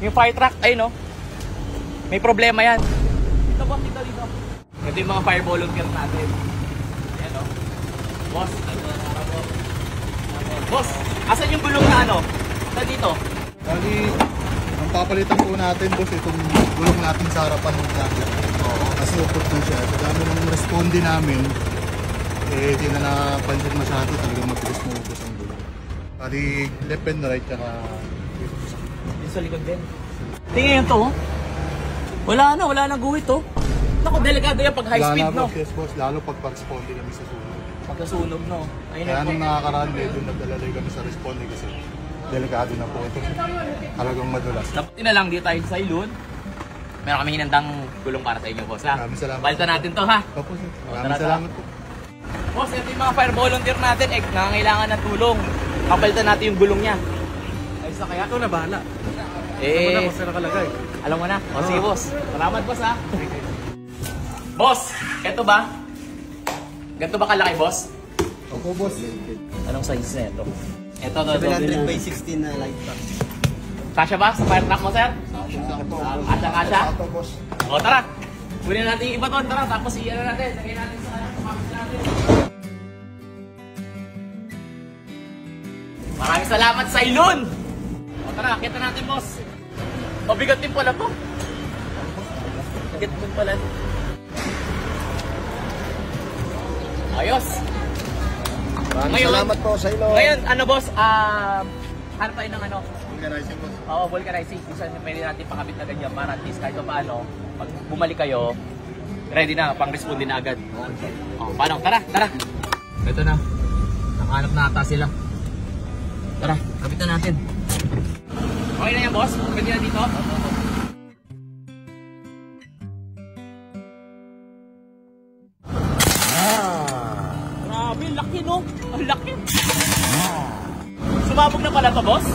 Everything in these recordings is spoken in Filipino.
Yung fire truck, ayun no. May problema yan. Dito boss, dito. Ito yung mga fire volunteer natin. Ayan no. Boss, boss, asan yung gulong na ano? Saan dito? Bali, ang papalitan po natin boss, itong gulong natin sa harapan ng vlogger. Kasi upot na siya. Sa dami ng responde namin, di na napansin masyado, talagang mabilis mo upos ang gulong. Bali, left and right, tsaka Dito sa likod din. Tingnan yun to. Wala na guhit to. Naku, delikado yan pag high speed, no? Yes boss, lalo pag responde kami sa sunog. Pagkasunog, no? Ayun Kaya nung nakakaraan, medyo nagdalalay kami sa responde kasi delikado na po ito. Talagang madulas. Dapat na lang dito tayo sa Ilun. Meron kami hinandang gulong para sa inyo, boss, ha? Maraming salamat. Palitan natin to, ha? Opo, sir. Maraming salamat po. Boss, ito yung mga fire volunteer natin, nangangailangan ng tulong. Kapalitan natin yung gulong niya. Ayos na kaya? Ito na, bahala. Eh, Alam mo na kung saan nakalagay. alam mo na. O, sige, boss. Salamat, boss, ha? Boss, eto ba? Ganito ba kalaki, boss? Opo, boss. Anong size na ito? Ito, 700 by 16 na light truck. Kasya ba sa fire truck mo, sir? Kasya? Opo, boss. O, tara. Kunin natin yung iba doon, tara. Tapos iyan na natin. Lagay natin sa kapit natin. Maraming salamat sa Ilun! O, tara. Kita natin, boss. Mabigat din pala to. Mabigat din pala. Ayos. Maraming salamat po sa inyo. Ngayon, ano, boss? Hanap tayo ng ano? Vulcanizing, boss. Oo, vulcanizing. Isa pwede natin pakabit na ganyan para at least kahit paano, pag bumalik kayo, ready na, pang-respond din na agad. O, paano? Tara, tara. Ito na. Nakahanap na ata sila. Tara, kabit na natin. Okay na yan, boss? Pwede na dito? Grabe, laki no? Ang laki. Sumabog na pala to, boss?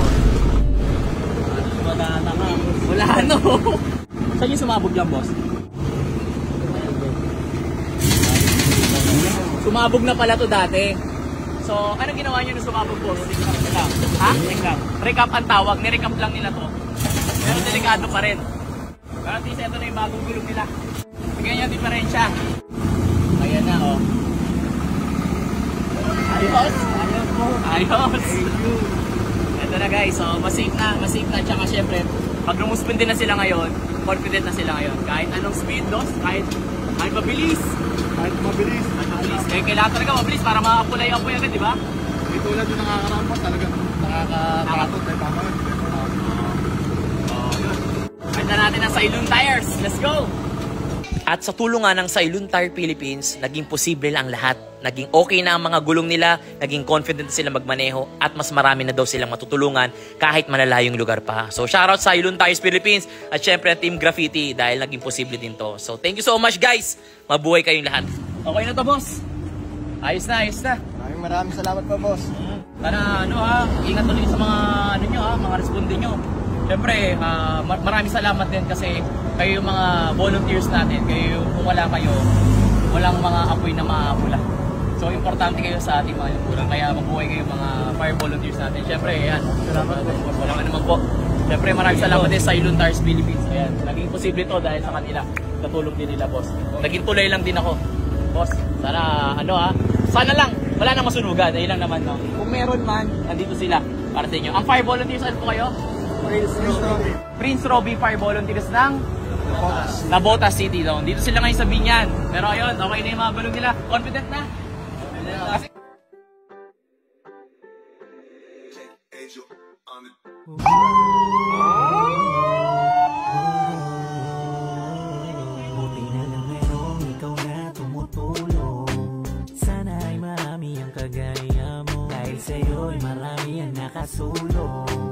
Wala na nga. Wala no. Saan yung sumabog yan, boss? Sumabog na pala to dati. So, anong ginawa nyo nung sumabog, boss? Recap nila. Ha? Recap. Recap ang tawag. Nirecap lang nila to. Pero delikado pa rin. Pero at least ito na yung bagong gulong nila. Tingnan nyo yung diferensya. Ayan na, oh. Ayos. Ayos po. Ayos. Ito na, guys. So, masafe na. Masafe na. Tsaka, syempre, pag lumuspindi na sila ngayon, confident na sila ngayon. Kahit anong speed loss, kahit mabilis. Kahit mabilis. Kaya kailangan talaga mabilis para makapulay-apoy agad, di ba? May tulad yung nakakaroon po, talagang nakakatakot. May pamalan. Kanta natin ang Sailun Tires. Let's go! At sa tulungan ng Sailun Tire Philippines, naging posible lang ang lahat. Naging okay na ang mga gulong nila, naging confident sila magmaneho, at mas marami na daw silang matutulungan kahit malalayong lugar pa. So shoutout sa Sailun Tires Philippines at syempre Team Graffiti dahil naging posible din to. So thank you so much, guys! Mabuhay kayong lahat. Okay na to, boss. Ayos na, ayos na. Maraming salamat po, boss. Sana ano ha, ingat ulit sa mga ano nyo ha, mga responde nyo. Siyempre, maraming salamat din kasi kayo yung mga volunteers natin. Kayo, kung wala kayo, walang mga apoy na maapula. So importante kayo sa ating mga lingkuran. Kaya mabuhay kayo mga fire volunteers natin. Siyempre, ayan. Salamat po. Walang naman po. Siyempre, maraming salamat din sa Sailun Tires Philippines. Ayan, naging posible to dahil sa kanila. Natulong din nila, boss. Naging tulay lang din ako. Boss, sana ano ha, sana lang, wala nang masunugan, ayun lang naman no. Kung meron man, nandito sila para sa inyo. Ang fire volunteers, ano po kayo? Prince Robbie Fire Volunteers ng Nabotas City daw. Dito sila ngayon sa Binyan. Pero ayun, okay na yung mga gulong nila. Confident na? Kasi buti na lang merong ikaw na tumutulong. Sana ay marami ang kagaya mo, dahil sa'yo'y marami ang nakasulong.